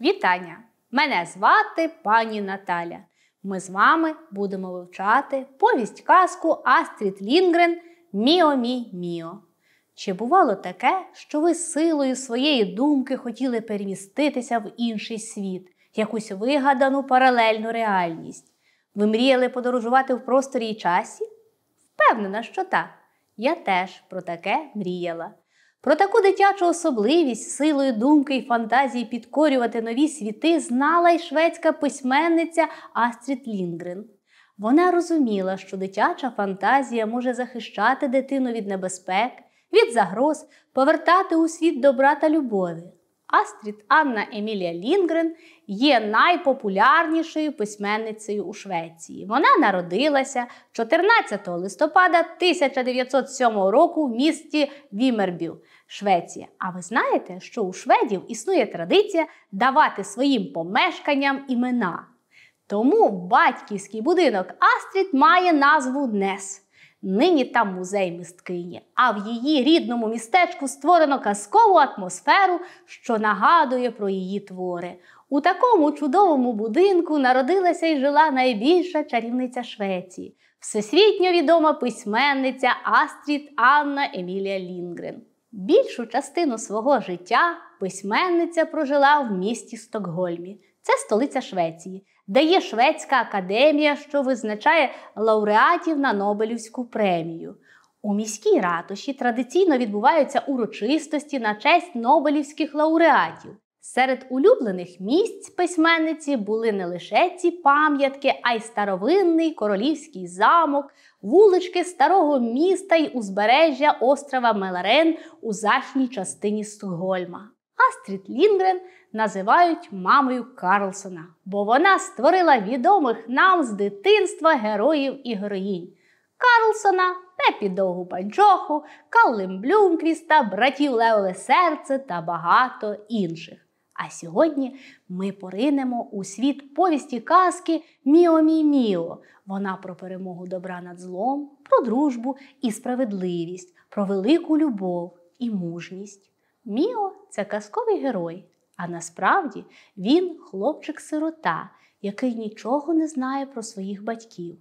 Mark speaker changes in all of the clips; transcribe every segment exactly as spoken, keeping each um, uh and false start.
Speaker 1: Вітання! Мене звати пані Наталя. Ми з вами будемо вивчати повість-казку Астрід Лінгрен «Міо мій Міо». Чи бувало таке, що ви силою своєї думки хотіли переміститися в інший світ, якусь вигадану паралельну реальність? Ви мріяли подорожувати в просторі і часі? Впевнена, що так. Я теж про таке мріяла. Про таку дитячу особливість силою думки і фантазії підкорювати нові світи знала й шведська письменниця Астрід Лінгрен. Вона розуміла, що дитяча фантазія може захищати дитину від небезпек, від загроз, повертати у світ добра та любові. Астрід Анна Емілія Лінгрен є найпопулярнішою письменницею у Швеції. Вона народилася чотирнадцятого листопада тисяча дев'ятсот сьомого року в місті Вімербю, Швеція. А ви знаєте, що у шведів існує традиція давати своїм помешканням імена? Тому батьківський будинок Астрід має назву Нес. Нині там музей мисткині, а в її рідному містечку створено казкову атмосферу, що нагадує про її твори. У такому чудовому будинку народилася і жила найбільша чарівниця Швеції – всесвітньо відома письменниця Астрід Анна Емілія Лінгрен. Більшу частину свого життя письменниця прожила в місті Стокгольмі. Це столиця Швеції, де є Шведська академія, що визначає лауреатів на Нобелівську премію. У міській ратуші традиційно відбуваються урочистості на честь нобелівських лауреатів. Серед улюблених місць письменниці були не лише ці пам'ятки, а й старовинний королівський замок, вулички старого міста й узбережжя острова Меларен у західній частині Стокгольма. Астрід Лінгрен називають мамою Карлсона, бо вона створила відомих нам з дитинства героїв і героїнь. Карлсона, Пепі Довгу Панчоху, Каллем Блюмквіста, братів Леоле Серце та багато інших. А сьогодні ми поринемо у світ повісті казки «Міо мій Міо». Вона про перемогу добра над злом, про дружбу і справедливість, про велику любов і мужність. Міо – це казковий герой, а насправді він хлопчик-сирота, який нічого не знає про своїх батьків.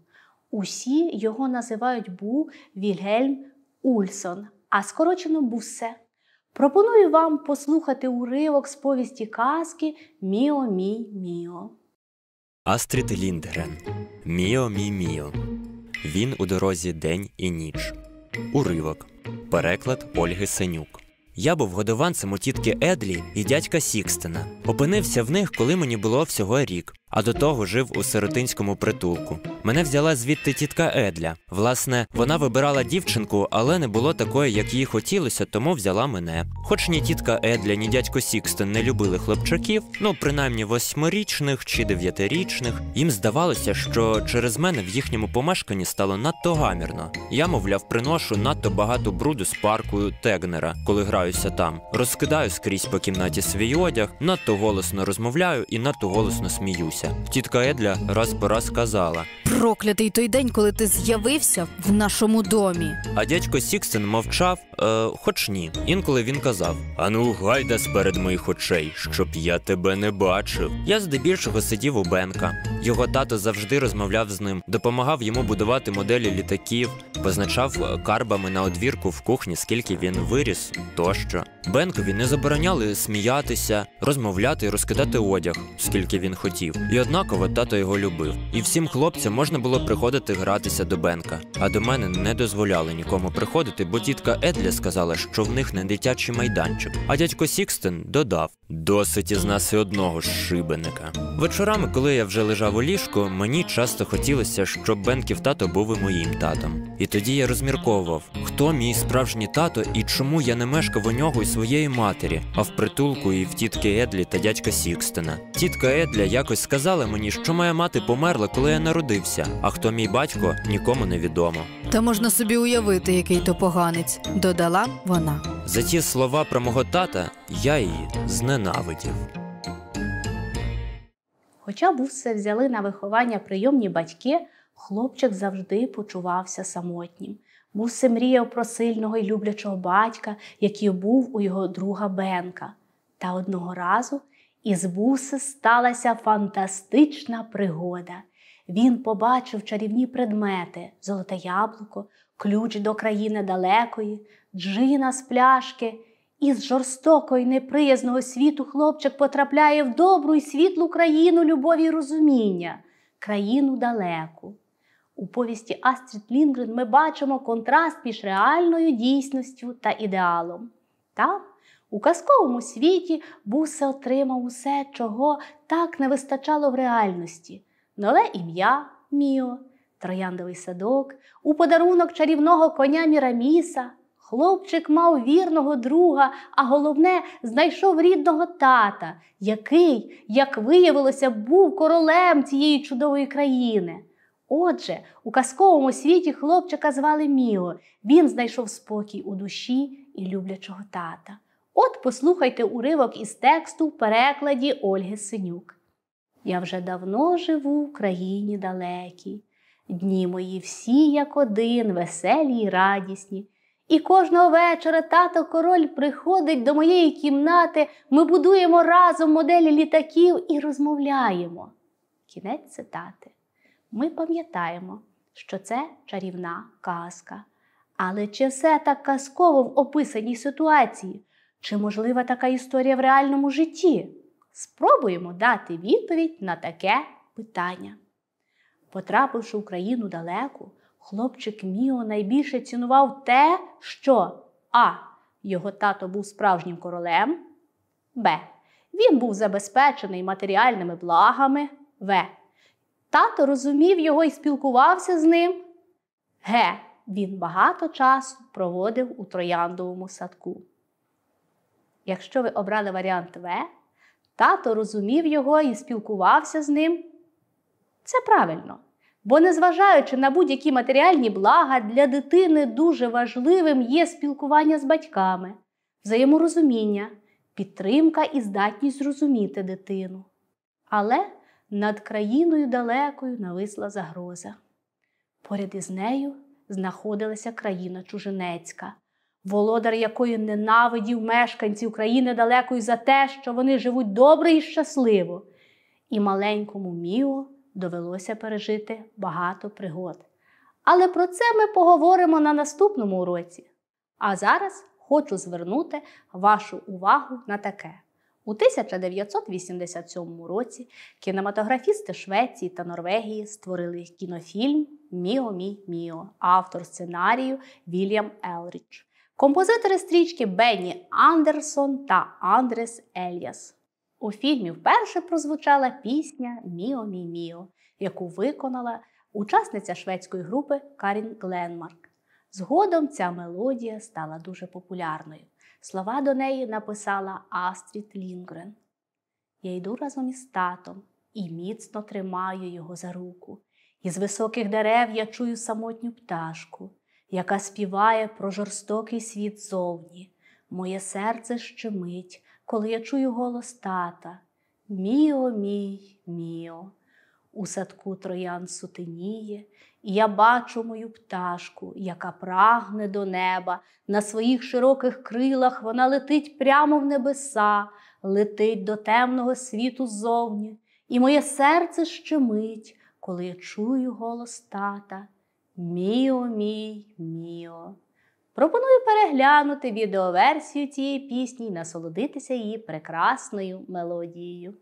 Speaker 1: Усі його називають Бу Вільгельм Ульсон, а скорочено Бусе. Пропоную вам послухати уривок з повісті казки «Міо мій Міо».
Speaker 2: Астрід Лінгрен. «Міо мій Міо». Він у дорозі день і ніч. Уривок. Переклад Ольги Сенюк. Я був годованцем у тітки Едлі і дядька Сікстена. Опинився в них, коли мені було всього рік, а до того жив у сиротинському притулку. Мене взяла звідти тітка Едля. Власне, вона вибирала дівчинку, але не було такої, як їй хотілося, тому взяла мене. Хоч ні тітка Едля, ні дядько Сікстен не любили хлопчаків, ну, принаймні восьмирічних чи дев'ятирічних, їм здавалося, що через мене в їхньому помешканні стало надто гамірно. Я, мовляв, приношу надто багато бруду з парку Тегнера, коли граюся там. Розкидаю скрізь по кімнаті свій одяг, надто голосно розмовляю і надто голосно сміюся. Тітка Едля раз по раз казала:
Speaker 3: «Проклятий той день, коли ти з'явився в нашому домі».
Speaker 2: А дядько Сікстен мовчав, е, хоч ні. Інколи він казав: «Ану, гайда сперед моїх очей, щоб я тебе не бачив». Я здебільшого сидів у Бенка. Його тато завжди розмовляв з ним, допомагав йому будувати моделі літаків, позначав карбами на одвірку в кухні, скільки він виріс, тощо. Бенкові не забороняли сміятися, розмовляти і розкидати одяг, скільки він хотів. І однаково тато його любив. І всім хлопцям можна було приходити гратися до Бенка. А до мене не дозволяли нікому приходити, бо тітка Едля сказала, що в них не дитячий майданчик. А дядько Сікстен додав: «Досить із нас і одного шибеника». Вечорами, коли я вже лежав у ліжку, мені часто хотілося, щоб Бенків тато був і моїм татом. І тоді я розмірковував, хто мій справжній тато і чому я не мешкав у нього і своєї матері, а в притулку і в тітки Едлі та дядька Сікстена. Тітка Едля якось сказала мені, що моя мати померла, коли я народився, а хто мій батько, нікому не відомо.
Speaker 3: «Та можна собі уявити, який то поганець», – додала вона.
Speaker 2: За ті слова про мого тата я її зненавидів.
Speaker 1: Хоча Бусе взяли на виховання прийомні батьки, хлопчик завжди почувався самотнім. Бусе мріяв про сильного і люблячого батька, який був у його друга Бенка. Та одного разу Із Буси сталася фантастична пригода. Він побачив чарівні предмети – золоте яблуко, ключ до країни далекої, джина з пляшки. Із жорстокого й неприязного світу хлопчик потрапляє в добру й світлу країну любові й розуміння – країну далеку. У повісті Астрід Лінгрен ми бачимо контраст між реальною дійсністю та ідеалом. Там, у казковому світі, Бусе отримав усе, чого так не вистачало в реальності. Нове ім'я – Міо, трояндовий садок, у подарунок чарівного коня Міраміса. Хлопчик мав вірного друга, а головне – знайшов рідного тата, який, як виявилося, був королем цієї чудової країни. Отже, у казковому світі хлопчика звали Міо. Він знайшов спокій у душі і люблячого тата. От послухайте уривок із тексту в перекладі Ольги Синюк. «Я вже давно живу в країні далекій. Дні мої всі, як один, веселі й радісні. І кожного вечора тато-король приходить до моєї кімнати, ми будуємо разом моделі літаків і розмовляємо». Кінець цитати. Ми пам'ятаємо, що це чарівна казка. Але чи все так казково в описаній ситуації? Чи можлива така історія в реальному житті? Спробуємо дати відповідь на таке питання. Потрапивши в країну далеку, хлопчик Міо найбільше цінував те, що а. Його тато був справжнім королем, б. Він був забезпечений матеріальними благами, в. Тато розумів його і спілкувався з ним, г. Він багато часу проводив у трояндовому садку. Якщо ви обрали варіант В, тато розумів його і спілкувався з ним, це правильно. Бо незважаючи на будь-які матеріальні блага, для дитини дуже важливим є спілкування з батьками, взаєморозуміння, підтримка і здатність зрозуміти дитину. Але над країною далекою нависла загроза. Поряд із нею знаходилася країна чужинецька, володар якої ненавидів мешканців країни далекої за те, що вони живуть добре і щасливо. І маленькому Міо довелося пережити багато пригод. Але про це ми поговоримо на наступному уроці. А зараз хочу звернути вашу увагу на таке. У тисяча дев'ятсот вісімдесят сьомому році кінематографісти Швеції та Норвегії створили кінофільм «Міо, мій Міо», автор сценарію Вільям Елрідж, композитори стрічки Бенні Андерсон та Андрес Ельяс. У фільмі вперше прозвучала пісня «Міо, мій Міо», яку виконала учасниця шведської групи Карін Гленмарк. Згодом ця мелодія стала дуже популярною. Слова до неї написала Астрід Лінгрен. «Я йду разом із татом і міцно тримаю його за руку. Із високих дерев я чую самотню пташку, яка співає про жорстокий світ зовні. Моє серце щемить, коли я чую голос тата. Міо, мій, Міо». У садку троянд сутеніє, і я бачу мою пташку, яка прагне до неба. На своїх широких крилах вона летить прямо в небеса, летить до темного світу ззовні. І моє серце щемить, коли я чую голос тата. Міо, мій, Міо. Пропоную переглянути відеоверсію цієї пісні і насолодитися її прекрасною мелодією.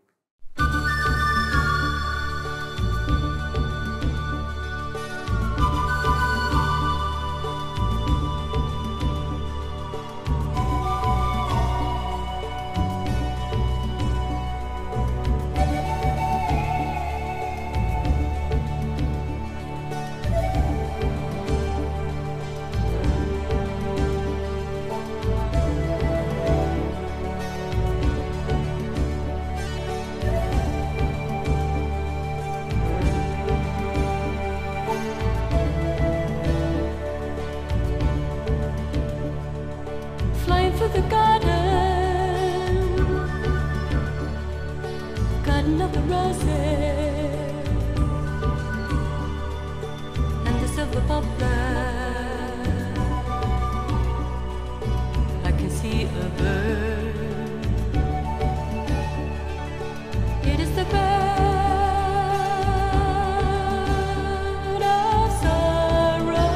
Speaker 4: The garden, garden of the roses, and the silver poplar. I can see a bird It is the bird of sorrow.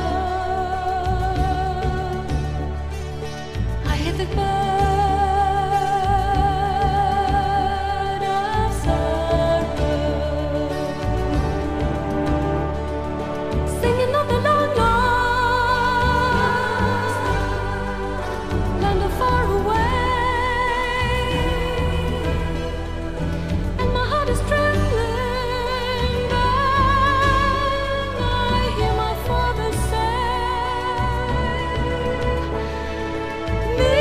Speaker 4: I hear the bird of sorrow singing of the long lost land of far away, and my heart is trembling, and I hear my father say, "Me,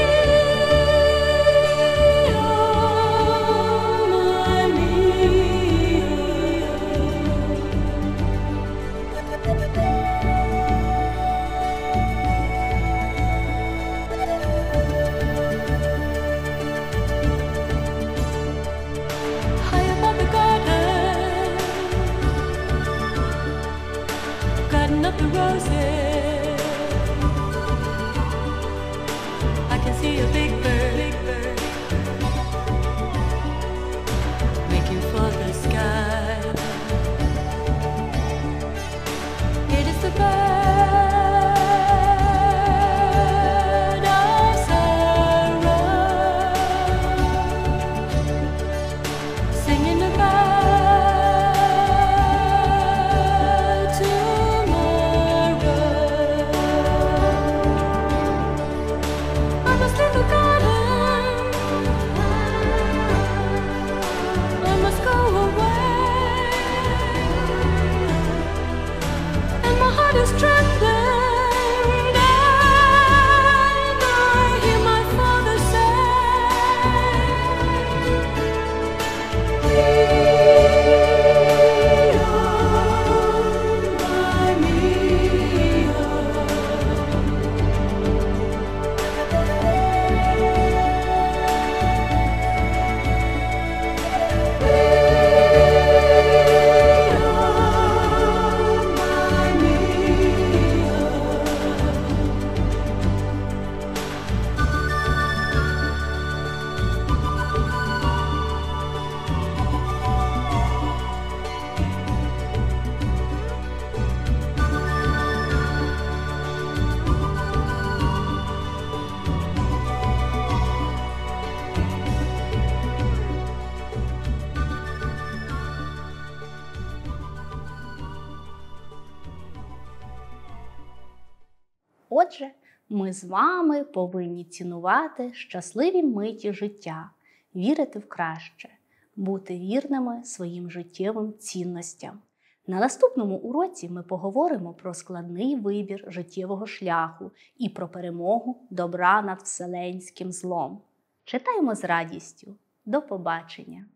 Speaker 4: oh my me." High above the garden, garden of the roses, I can see a big bird, big bird, making for the sky. It is the bird of sorrow singing about tomorrow. I must leave the garden, I must go away, and my heart is trembling, and I hear my father say, "Me, oh my me, oh."
Speaker 1: Отже, ми з вами повинні цінувати щасливі миті життя, вірити в краще, бути вірними своїм життєвим цінностям. На наступному уроці ми поговоримо про складний вибір життєвого шляху і про перемогу добра над вселенським злом. Читаємо з радістю. До побачення!